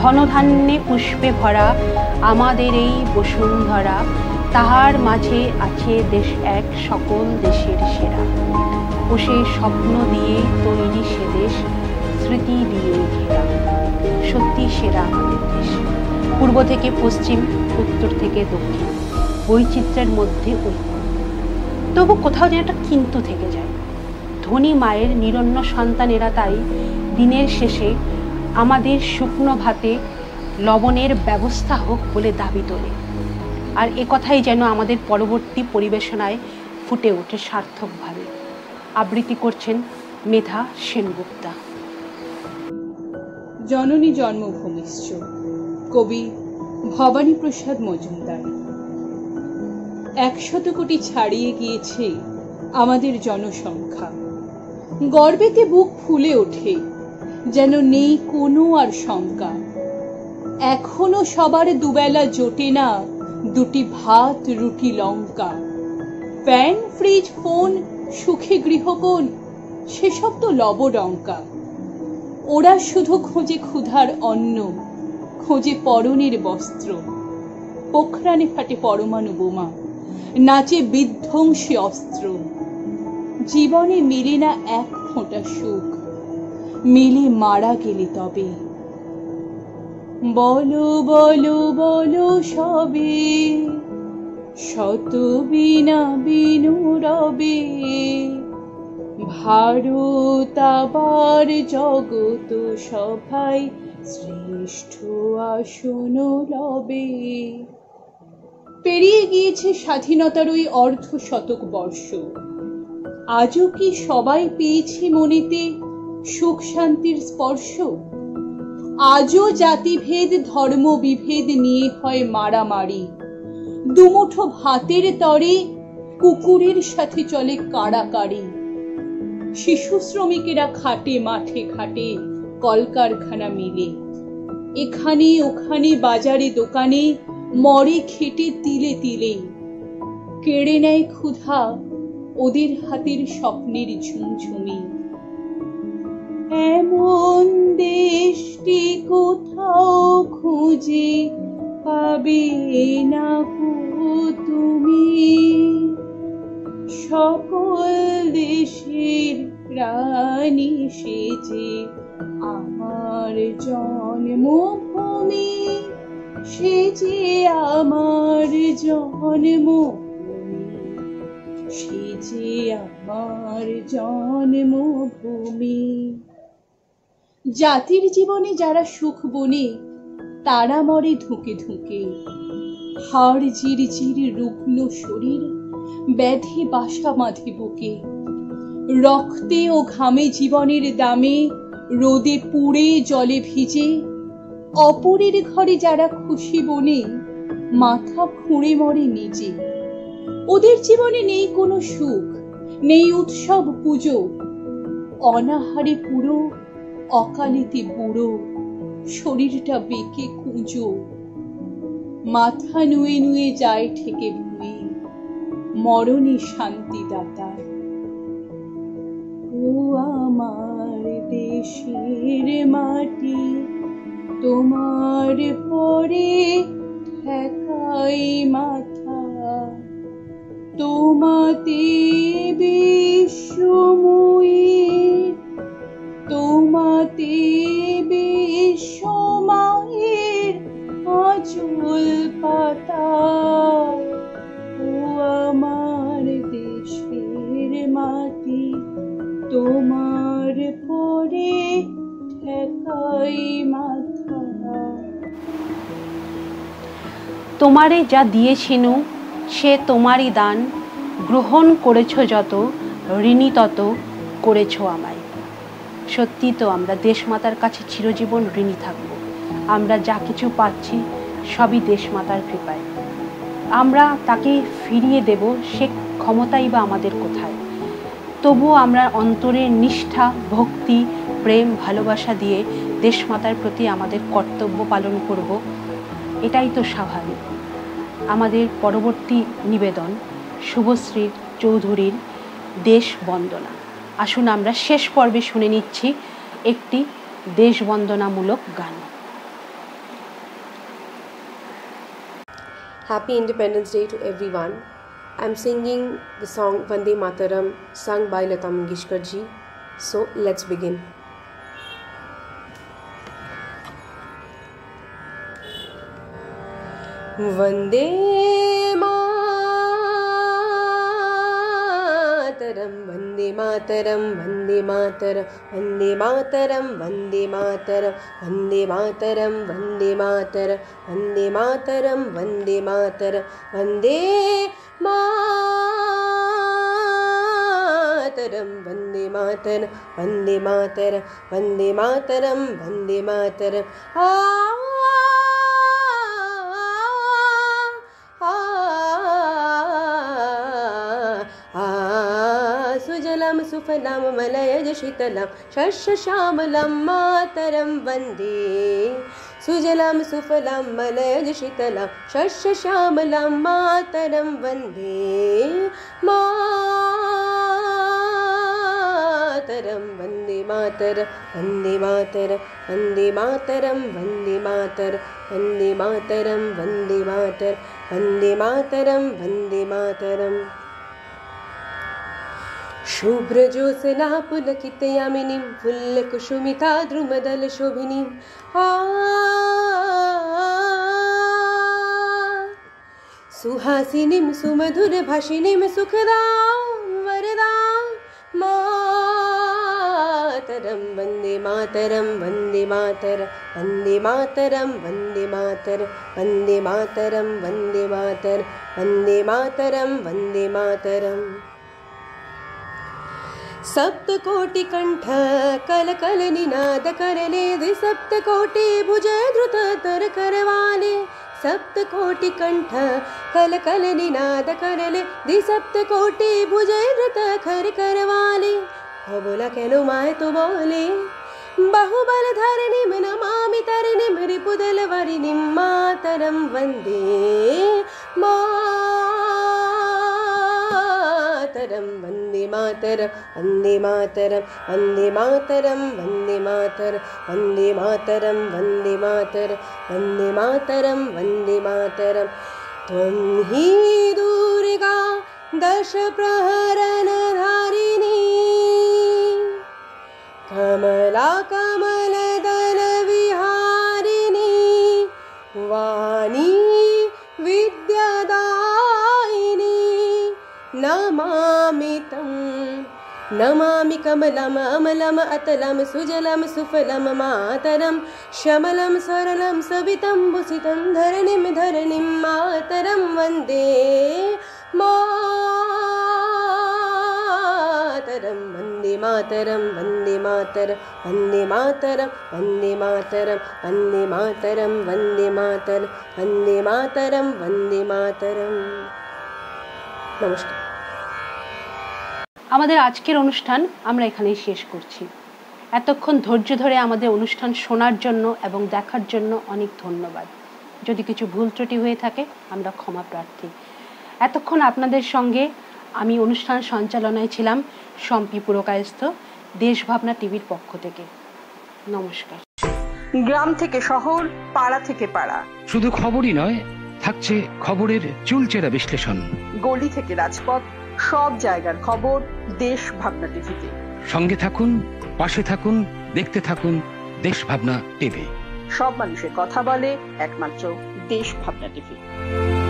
ধনধান্যে পুষ্পে ভরা আমাদের এই বসুন্ধরা, তাহার মাঝে আছে দেশ এক সকল দেশের সেরা। ও সে স্বপ্ন দিয়ে তৈরি সে দেশ, স্মৃতি দিয়ে ঘেরা। সত্যি সেরা আমাদের দেশ, পূর্ব থেকে পশ্চিম, উত্তর থেকে দক্ষিণ, বৈচিত্র্যের মধ্যে ঐক্য। তবু কোথাও যেন একটা কিন্তু থেকে যায়। ধনী মায়ের নিরন্ন সন্তানেরা তাই দিনের শেষে আমাদের শুকনো ভাতে লবণের ব্যবস্থা হোক বলে দাবি তোলে। আর একথাই যেন আমাদের পরবর্তী পরিবেশনায় ফুটে ওঠে সার্থকভাবে। আবৃত্তি করছেন মেধা সেনগুপ্তা। জননী জন্মভূমিশ্চ, কবি ভবানীপ্রসাদ মজুমদার। 100 কোটি ছাড়িয়ে গিয়েছে আমাদের জনসংখ্যা। গর্বেতে বুক ফুলে ওঠে, যেন নেই কোনো আর শঙ্কা। এখনো সবার দুবেলা জোটে না দুটি ভাত রুটি লঙ্কা। ফ্যান ফ্রিজ ফোন সুখে গৃহকোণ, সেসব তো লবডঙ্কা। ওরা শুধু খোঁজে ক্ষুধার অন্ন, খোঁজে পরনের বস্ত্র। পোখরানে ফাটে পরমাণু বোমা, নাচে বিধ্বংসী অস্ত্র। জীবনে মেলে না এক ফোঁটা সুখ, মিলে মারা গেলে তবে। বলো বলো বলো সবে, শত বিনা বিনু রবে। ভারত আবার জগত সভায় শ্রেষ্ঠ আসন লবে। পেরিয়ে গিয়েছে স্বাধীনতার ওই অর্ধশতক বর্ষ। আজও কি সবাই পেয়েছি মনেতে সুখ শান্তির স্পর্শ? আজও জাতিভেদ ধর্ম বিভেদ নিয়ে হয় মারামারি। দুমুঠো ভাতের তরে কুকুরের সাথে চলে কাড়াকাড়ি। শিশু শ্রমিকেরা খাটে মাঠে ঘাটে কলকারখানা মিলে। এখানে ওখানে বাজারে দোকানে মরে খেটে তিলে তিলে। কেড়ে নেয় ক্ষুধা ওদের হাতের স্বপ্নের ঝুমঝুমি। এমন দেশটি কোথাও খুঁজে পাবে না তুমি। সকল দেশের রানী সেজে আমার জন্মভূমি, সেজে আমার জন্মভূমি, সেজে আমার জন্মভূমি। জাতির জীবনে যারা সুখ বনে, তারা মরে ধুকে ধুকে। হাড় জিরজির রুগ্ন শরীর, ব্যাধি বাসা বাঁধে বুকে। রক্তে ও ঘামে জীবনের দামে, রোদে পুড়ে জলে ভিজে। অপরের ঘরে যারা খুশি বনে, মাথা খুঁড়ে মরে নিজে। ওদের জীবনে নেই কোনো সুখ, নেই উৎসব পুজো। অনাহারে পুরো, অকালেতে বুড়ো, শরীরটা বেঁকে কুঁজো। মাথা নুয়ে নুয়ে যায় ঠেকে ভুঁয়ে, মরণে শান্তিদাতা। ও আমার দেশের মাটি, তোমার পরে ঠেকাই মাথা। তোমাতে বিশ্বময়ী, তোমাতে বিশ্বমায়ের আঁচল পাতা। ও আমার দেশের মাটি, তোমার পরে ঠেকাই মাথা। তোমারে যা দিয়েছিনু সে তোমারই দান, গ্রহণ করেছ যত, ঋণী তত করেছ আমায়। সত্যি তো আমরা দেশমাতার কাছে চিরজীবন ঋণী থাকব। আমরা যা কিছু পাচ্ছি সবই দেশমাতার কৃপায়। আমরা তাকে ফিরিয়ে দেব সে ক্ষমতাই বা আমাদের কোথায়? তবুও আমরা অন্তরের নিষ্ঠা, ভক্তি, প্রেম, ভালোবাসা দিয়ে দেশমাতার প্রতি আমাদের কর্তব্য পালন করব। এটাই তো স্বাভাবিক। আমাদের পরবর্তী নিবেদন শুভশ্রী চৌধুরীর দেশ বন্দনা। আসুন আমরা শেষ পর্বে শুনে নিচ্ছি একটি দেশ বন্দনামূলক গান। Happy Independence Day to everyone. I'm singing the song Vande Mataram sung by Lata Mangeshkar ji. So let's begin. Vande Mataram, Vande Mataram, Vande Mataram, Vande Mataram, Vande Mataram, Vande Mataram, Vande Mataram, Vande Mataram, Vande Mataram, Vande Mataram, Vande Mataram, Vande Mataram, Vande Mataram, Vande Mataram. सुजलां सुफलां मलयज शीतलां शस्यश्यामलां मातरं वन्दे सुजलां सुफलां मलयज शीतलां शस्यश्यामलां मातरं वन्दे मातरं वन्दे मातरं वन्दे मातरं वन्दे मातरं वन्दे मातरं वन्दे मातरं वन्दे मातरं वन्दे मातरं वन्दे मातरम् शुभ्रज्योत्स्ना पुलकितयामिनीं फुल्लकुसुमिता द्रुमदलशोभिनीं सुहासिनीं सुमधुरभाषिणीं सुखदां वरदां मातरं वन्दे मातरं वन्दे मातरं वन्दे मातरं वन्दे मातरं वन्दे मातरं वन्दे मातरं वन्दे मातरं वन्दे मातरम् सप्तकोटिकण्ठ कलकलनिनाद करले द्विसप्तकोटि भुज द्रुत तर करवाले सप्तकोटिकण्ठ कलकलनिनाद करले द्विसप्तकोटि भुज द्रुत कर करवाले बोला केनो माय तो बोले बाहुबल धरणिं नमामि तरणिं रिपुदल वरिणिं मातरं वन्दे मातरं वन्दे मातरं वन्दे मातरं वन्दे मातरं वन्दे मातरं वन्दे मातरं वन्दे मातरं वन्दे मातरं वन्दे मातरं त्वं हि दुर्गा दश प्रहरणधारिणी कमला कमलदल विहारिणी वाणी विद्यादायिनी नमामि तं नमामि कमलम् अमलम् अतलं सुजलं सुफलं मातरं श्यामलं सरलं सवितं भूषितं धरणिं मातरं वन्दे मातरं वन्दे मातरं वन्दे मातरं वन्दे मातरं वन्दे मातरं वन्दे मातरं वन्दे मातरं वन्दे मातरं वन्दे मातरं। নমস্কার। আমাদের আজকের অনুষ্ঠান আমরা এখানেই শেষ করছি। এতক্ষণ ধৈর্য ধরে আমাদের অনুষ্ঠান শোনার জন্য এবং দেখার জন্য অনেক ধন্যবাদ। যদি কিছু ভুল ত্রুটি হয়ে থাকে আমরা ক্ষমা প্রার্থী। এতক্ষণ আপনাদের সঙ্গে আমি অনুষ্ঠান সঞ্চালনায় ছিলাম শম্পি পুরকায়স্থ, দেশভাবনা টিভির পক্ষ থেকে। নমস্কার। গ্রাম থেকে শহর, পাড়া থেকে পাড়া, শুধু খবরই নয়, থাকছে খবরের চুলচেরা বিশ্লেষণ। গলি থেকে রাজপথ, সব জায়গার খবর দেশ ভাবনা টিভিতে। সঙ্গে থাকুন, পাশে থাকুন, দেখতে থাকুন দেশ ভাবনা টিভি। সব মানুষের কথা বলে একমাত্র দেশ ভাবনা টিভি।